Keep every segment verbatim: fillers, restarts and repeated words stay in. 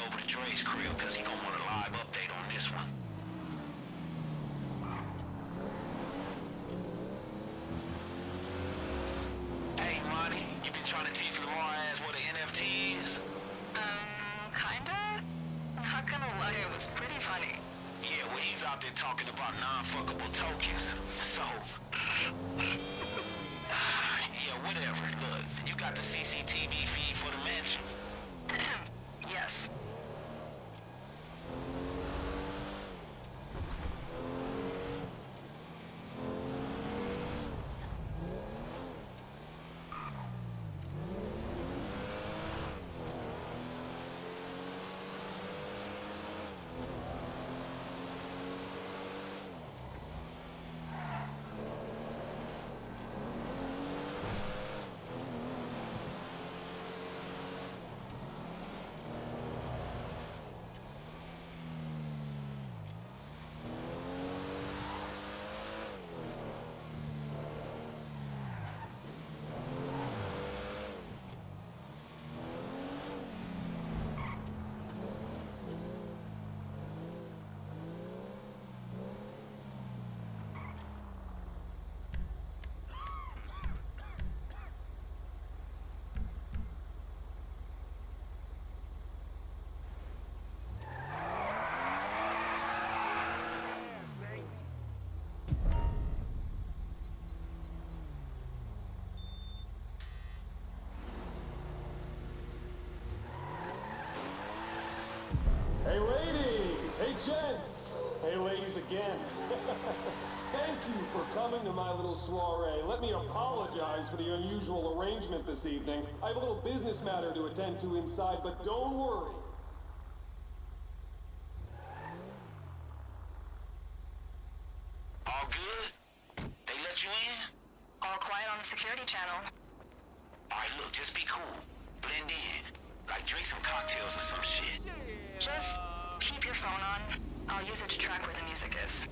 over to Dre's crib, because he gonna want a live update on this one. Hey, Monty, you been trying to teach Lamar ass what an N F T is? Um, kinda? Not gonna lie, it was pretty funny. Yeah, well, he's out there talking about non-fuckable tokens. So... yeah, whatever. Look, you got the C C T V feed for the mansion? Yes. Hey ladies! Hey gents! Hey ladies again. Thank you for coming to my little soiree. Let me apologize for the unusual arrangement this evening. I have a little business matter to attend to inside, but don't worry. All good? They let you in? All quiet on the security channel. Alright, look, just be cool. Blend in. Like, drink some cocktails or some shit. Just keep your phone on. I'll use it to track where the music is.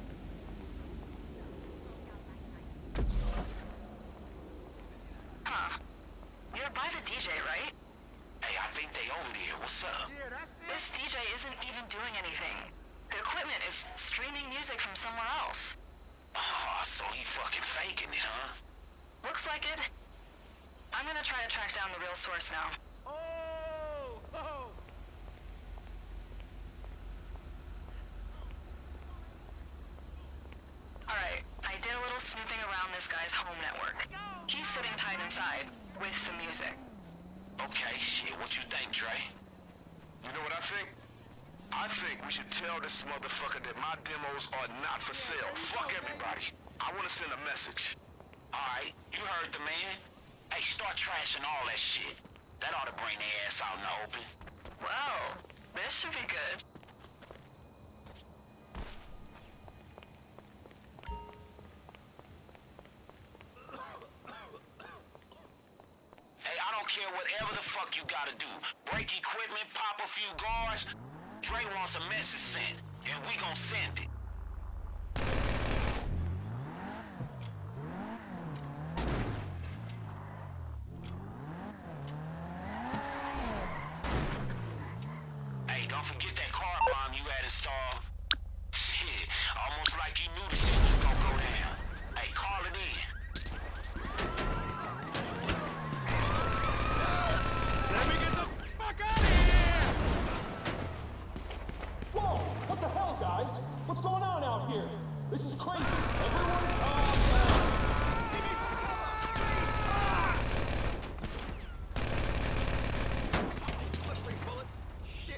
Huh. You're by the D J, right? Hey, I think they over there. What's up? This D J isn't even doing anything. The equipment is streaming music from somewhere else. Oh, so he fucking faking it, huh? Looks like it. I'm gonna try to track down the real source now. Oh! Oh! Alright, I did a little snooping around this guy's home network. He's sitting tight inside, with the music. Okay, shit, what you think, Dre? You know what I think? I think we should tell this motherfucker that my demos are not for sale. Fuck everybody. I want to send a message. Alright, you heard the man. Hey, start trashing all that shit. That ought to bring their ass out in the open. Well, this should be good. Hey, I don't care whatever the fuck you gotta do. Break equipment, pop a few guards. Dre wants a message sent, and we gon' send it. Hey, don't forget that car bomb you had installed. Shit, almost like you knew the shit was gonna go down. Hey, call it in. Let me get the fuck out of here! Whoa! What the hell, guys? What's going on out here? This is crazy. Everyone calm down. Slippery bullet. Shit.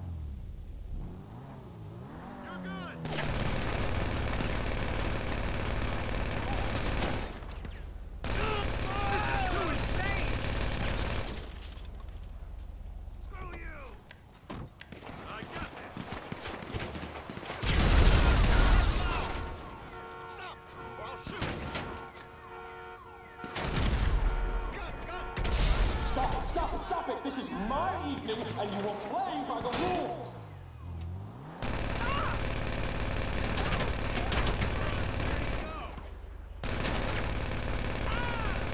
You're good. This is too insane. Screw you. I got this. Stop, or I'll shoot. Cut, cut. Stop it, stop it, stop it! This is my evening, and you will play by the rules!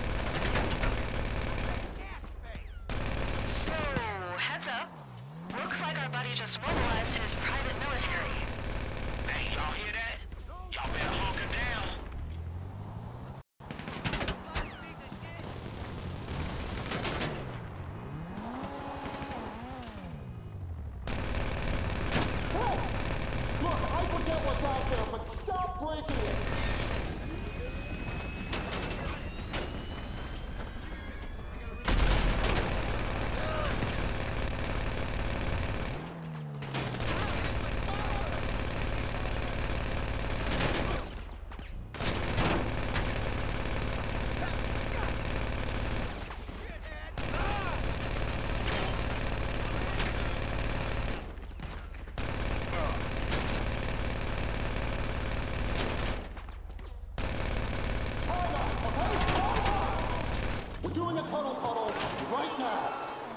So, heads up. Looks Looks like our buddy just mobilized his private military. Hey, y'all hear that? Y'all better hunker down. Look, I forget what's out there, but stop breaking it! We're doing a cuddle cuddle right now.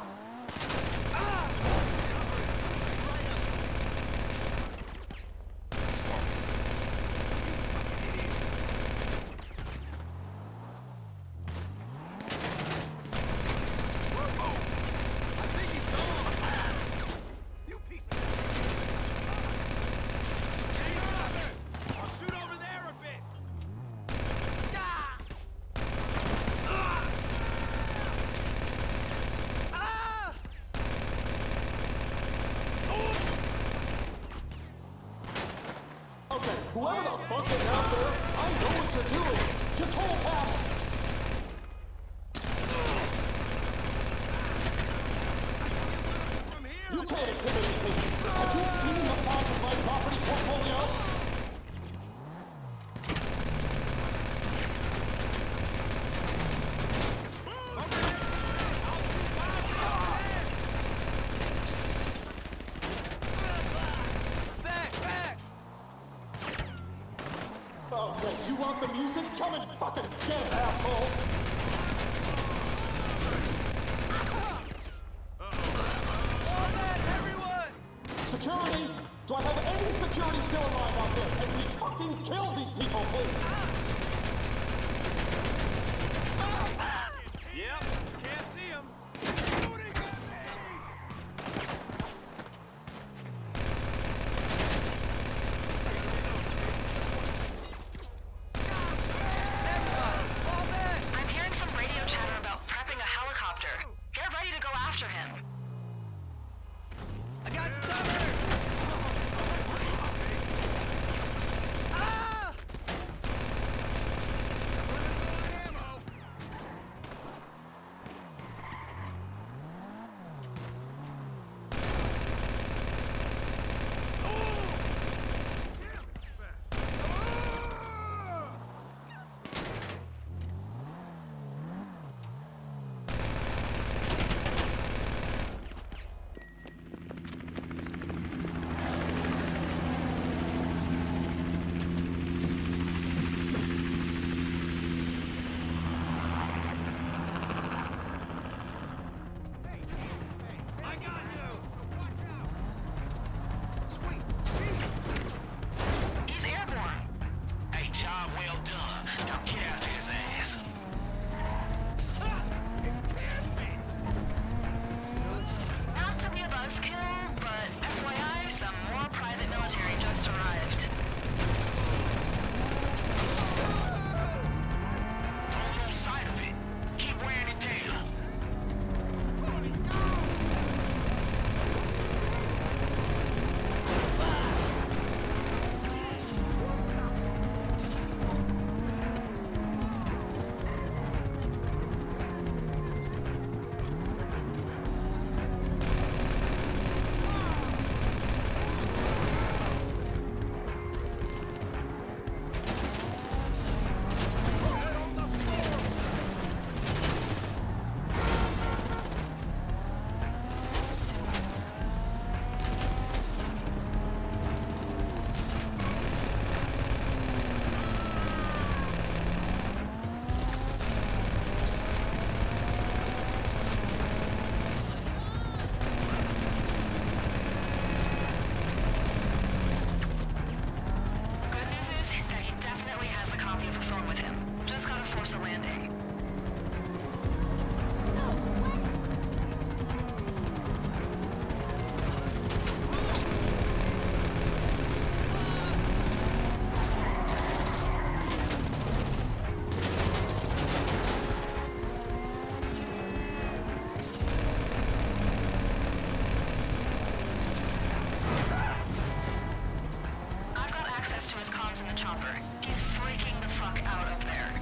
Okay, whoever the fuck is out there, I know what you're doing. Just hold fast. You can't intimidate me. Have you seen the size of my property portfolio? Okay, you want the music? Come and fucking get it, asshole! Security! Do I have any security still alive out there? Can we fucking kill these people, please? Yep, can't see him. Shooting at me! I'm hearing some radio chatter about prepping a helicopter. Get ready to go after him. I got you covered! Ah! in the chopper. He's freaking the fuck out up there.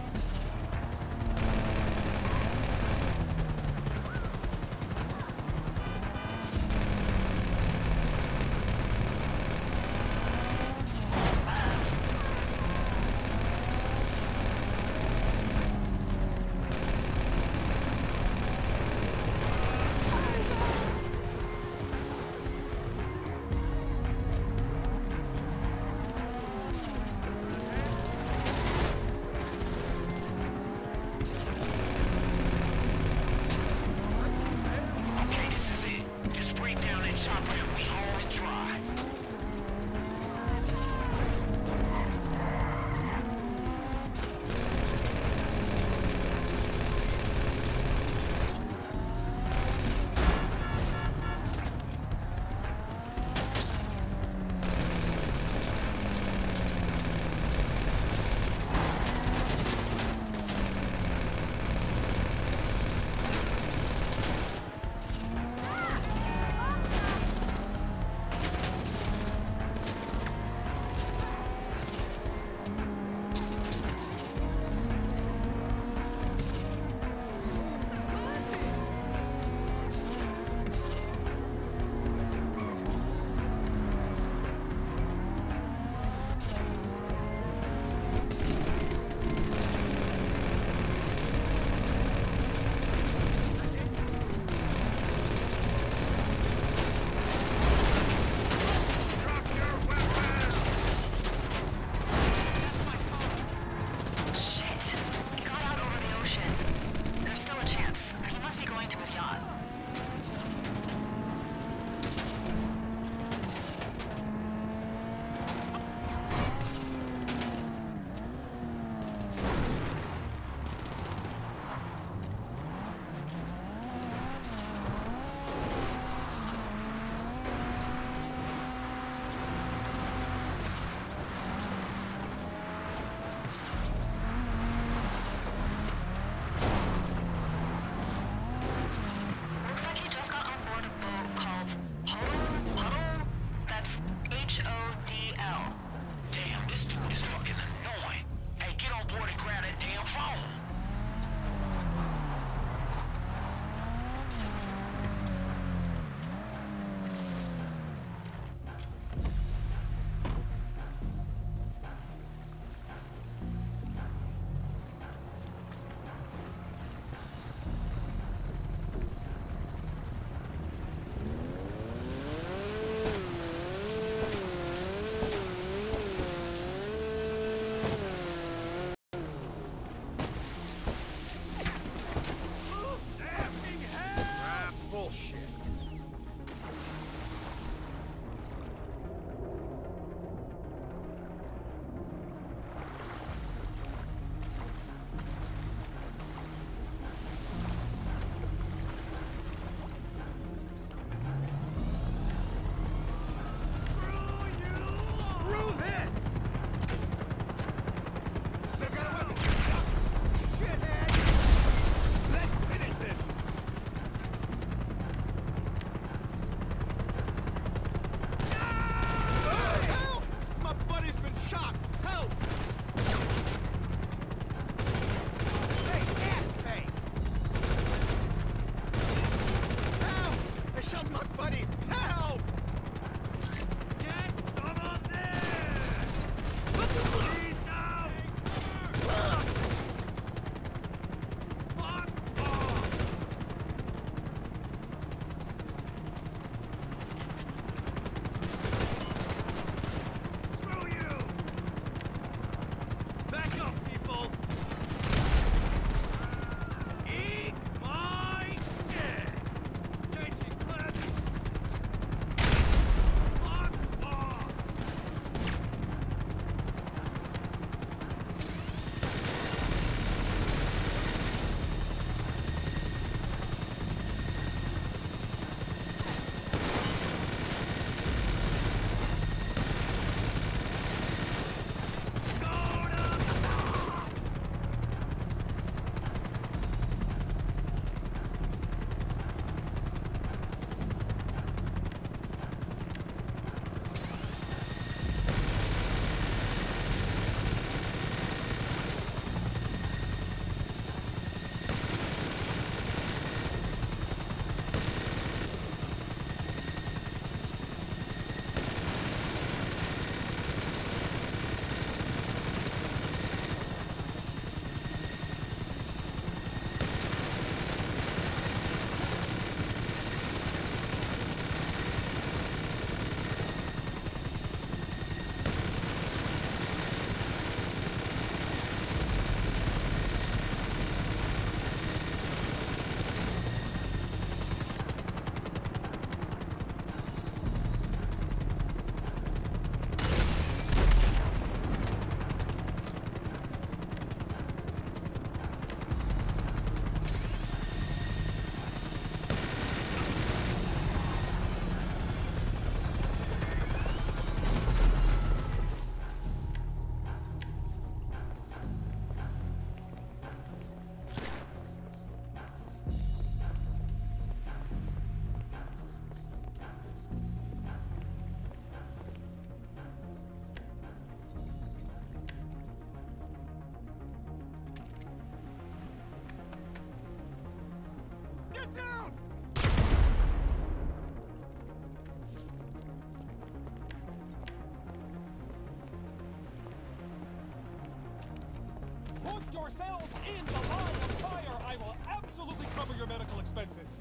yourselves in the line of fire, I will absolutely cover your medical expenses.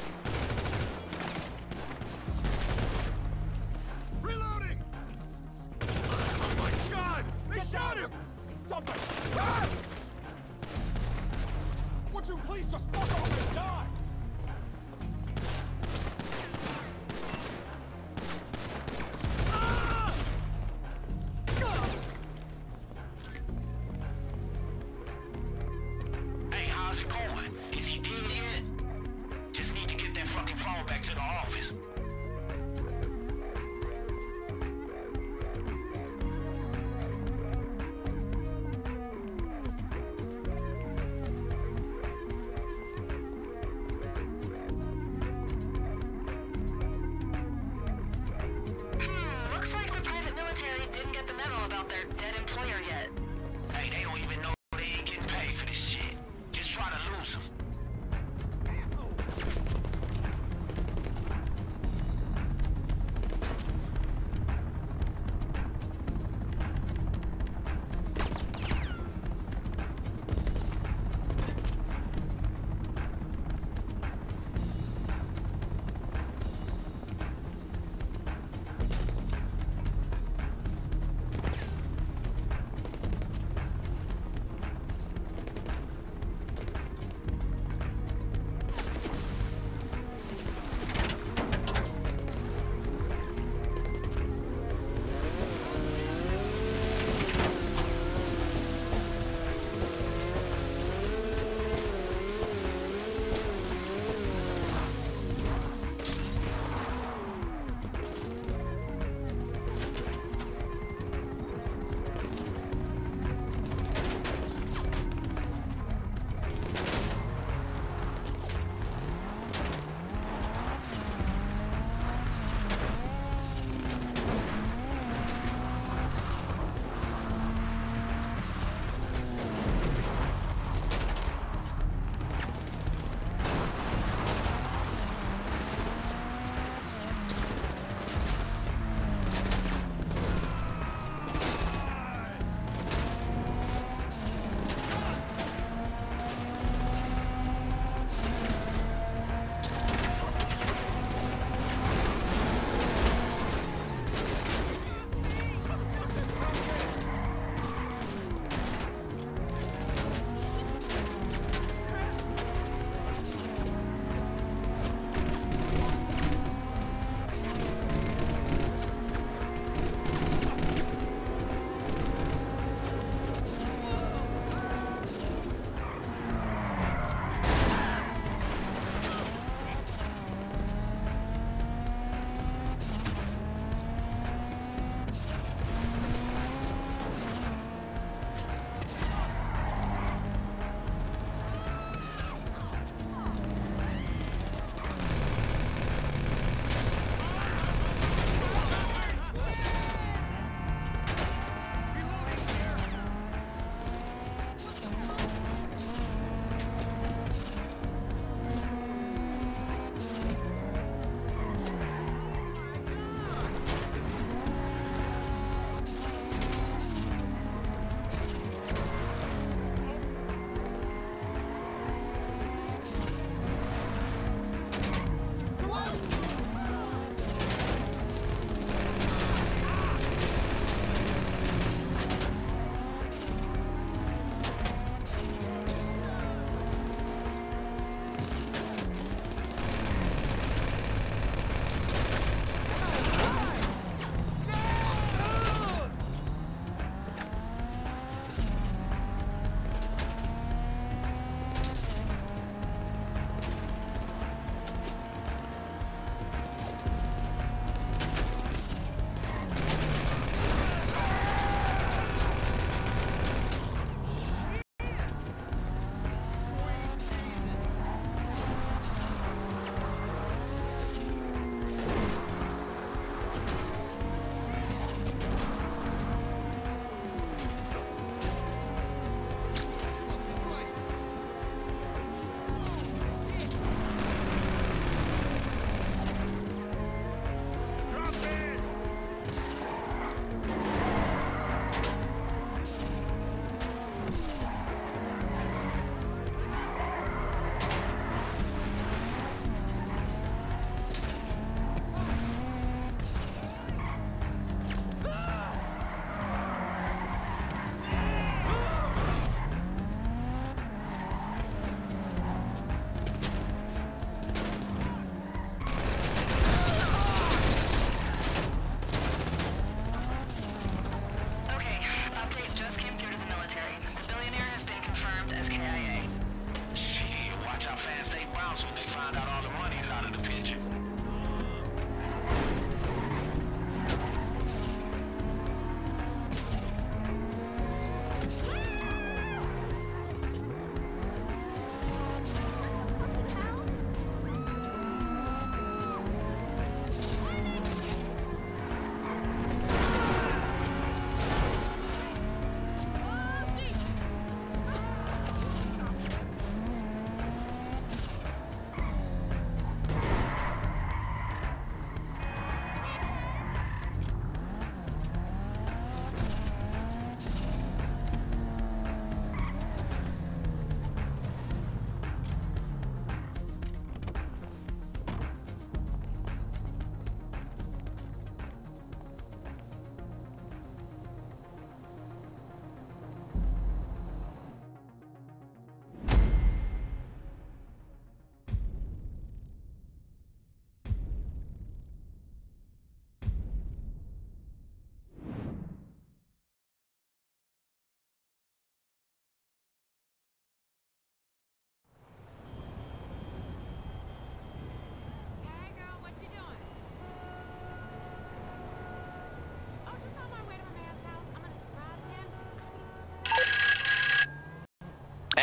Reloading! Oh my god! They Get shot down. him! Somebody! Ah! Would you please just fuck off and die? Ah! Hey, how's it going? Is he dead yet? Just need to get that fucking phone back to the office. Hmm, looks like the private military didn't get the memo about their dead employer yet. Hey, they don't even know they ain't getting paid for this shit. Just try to lose them.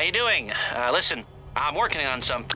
you doing? Uh, listen, I'm working on some